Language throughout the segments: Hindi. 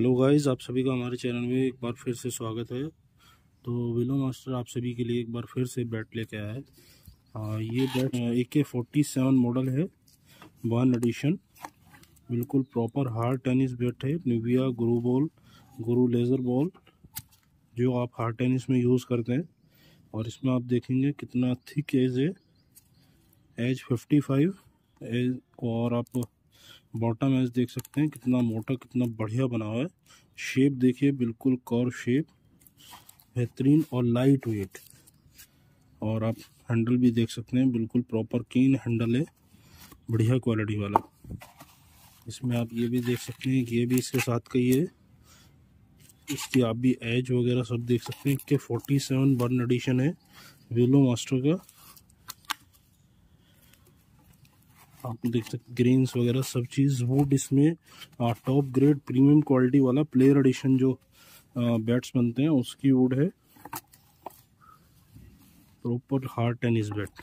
हेलो गाइस, आप सभी का हमारे चैनल में एक बार फिर से स्वागत है। तो विलो मास्टर आप सभी के लिए एक बार फिर से बैट लेके आया है। ये बैट AK-47 मॉडल है, 1 एडिशन। बिल्कुल प्रॉपर हार्ड टेनिस बैट है। Nivia Guru ball, Guru laser ball जो आप हार्ड टेनिस में यूज़ करते हैं। और इसमें आप देखेंगे कितना थिक एज है, एज 55 एज। और आप बॉटम एज देख सकते हैं कितना मोटा, कितना बढ़िया बना हुआ है। शेप देखिए, बिल्कुल कर्व शेप, बेहतरीन और लाइट वेट। और आप हैंडल भी देख सकते हैं, बिल्कुल प्रॉपर कीन हैंडल है, बढ़िया क्वालिटी वाला। इसमें आप ये भी देख सकते हैं कि ये भी इसके साथ का ही है। इसकी आप भी एज वगैरह सब देख सकते हैं कि 47 1 एडिशन है विलो मास्टर का। आप देख सकते ग्रेन्स वगैरह सब चीज़। वुड इसमें टॉप ग्रेड प्रीमियम क्वालिटी वाला प्लेयर एडिशन जो बैट्स बनते हैं उसकी वुड है। Proper hard tennis bat.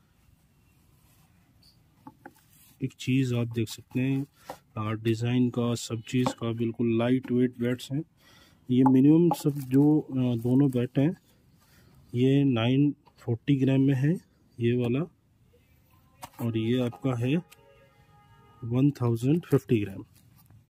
एक चीज़ आप देख सकते हैं डिज़ाइन का, सब चीज़ का, बिल्कुल लाइट वेट बैट्स हैं ये। मिनिमम सब जो दोनों बैट हैं ये 940 ग्राम में है ये वाला, और ये आपका है 1050 ग्राम।